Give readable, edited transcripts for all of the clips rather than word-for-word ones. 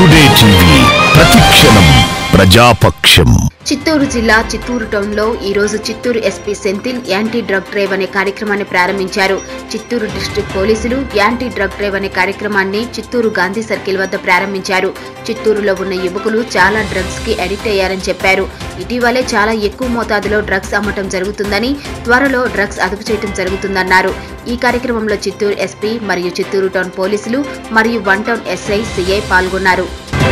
Today TV ప్రతిక్షణం ప్రజాపక్షం. చిత్తూరు జిల్లా Chittoor town లో ఈ రోజు Chittoor SP Senthil anti drug drive అనే కార్యక్రమాన్ని ప్రారంభించారు. చిత్తూరు డిస్ట్రిక్ట్ పోలీసులు యాంటీ డ్రగ్ డ్రైవ్ అనే కార్యక్రమాన్ని చిత్తూరు గాంధీ సర్కిల్ వద్ద ప్రారంభించారు. చిత్తూరులో ఉన్న యువకులు చాలా డ్రగ్స్ కి అడిక్ట్ అయ్యారని చెప్పారు. ఇటీవలే చాలా ఎక్కువ మోతాదులో డ్రగ్స్ అమ్మటం జరుగుతుందని, త్వరలో డ్రగ్స్ అదుపు చేయడం జరుగుతుందన్నారు. ఈ కార్యక్రమంలో చిత్తూరు ఎస్పీ మరియు చిత్తూరు టౌన్ పోలీసులు మరియు వన్ టౌన్ ఎస్ఐ సిఐ పాల్గొన్నారు.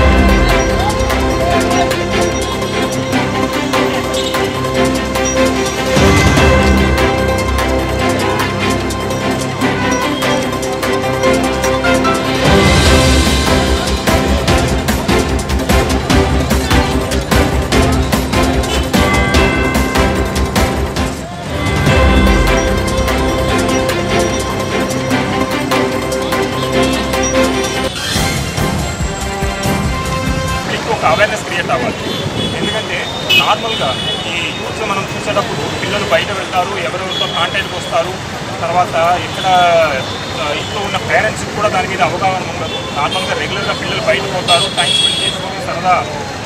అవేర్నెస్ క్రియేట్ అవ్వాలి. ఎందుకంటే నార్మల్గా ఈ యూత్ మనం చూసేటప్పుడు పిల్లలు బయట వెళ్తారు, ఎవరెవరితో కాంటాక్ట్కి వస్తారు, తర్వాత ఇక్కడ ఇంట్లో ఉన్న పేరెంట్స్కి కూడా దాని మీద అవగాహన ఉండదు. నార్మల్గా రెగ్యులర్గా పిల్లలు బయట పోతారు, టైం స్పెండ్ చేసుకొని సరదా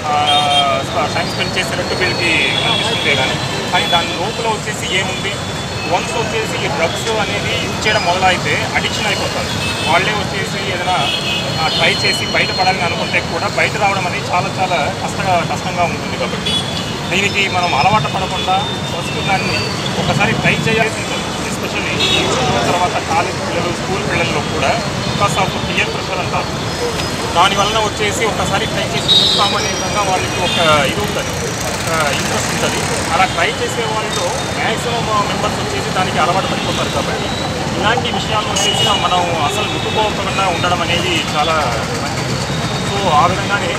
టైం స్పెండ్ చేసేటట్టు వీళ్ళకి అనిపిస్తుందే కానీ దాని లోపల వచ్చేసి ఏముంది, వన్స్ వచ్చేసి ఈ డ్రగ్స్ అనేది యూజ్ చేయడం మొదలైతే అడిక్షన్ అయిపోతారు. వాళ్ళే వచ్చేసి ఏదైనా ట్రై చేసి బయటపడాలని అనుకుంటే కూడా బయట రావడం అనేది చాలా చాలా కష్టంగా ఉంటుంది. కాబట్టి దీనికి మనం అలవాటు పడకుండా ఫస్ట్ దాన్ని ఒకసారి ట్రై చేయాల్సి ఉంటుంది. ఎస్పెషల్లీ తర్వాత కాలేజ్ పిల్లలు, స్కూల్ పిల్లల్లో కూడా బికాస్ ఆఫ్ పియర్ ప్రెషర్ అంటారు. దానివల్ల వచ్చేసి ఒకసారి ట్రై చేసి చూస్తామనే విధంగా వాళ్ళకి ఒక ఇది ఉంటుంది, ఇంట్రెస్ట్ ఉంటుంది. అలా ట్రై చేసే వాళ్ళలో మ్యాక్సిమం మెంబర్స్ వచ్చేసి దానికి అలవాటు పడిపోతారు. కాబట్టి ఇలాంటి విషయాలు వచ్చేసి మనం అసలు ముట్టుకోకుండా ఉండడం అనేది చాలా మంచిది. సో ఆ విధంగానే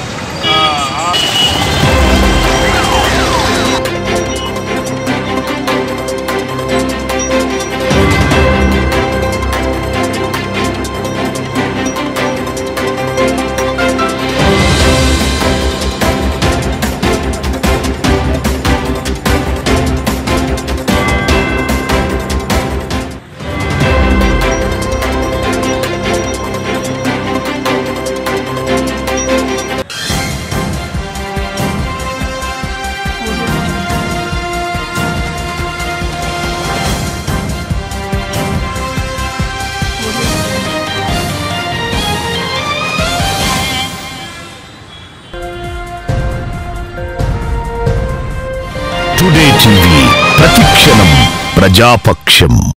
టుడే టీవీ ప్రతిక్షణం ప్రజాపక్షం.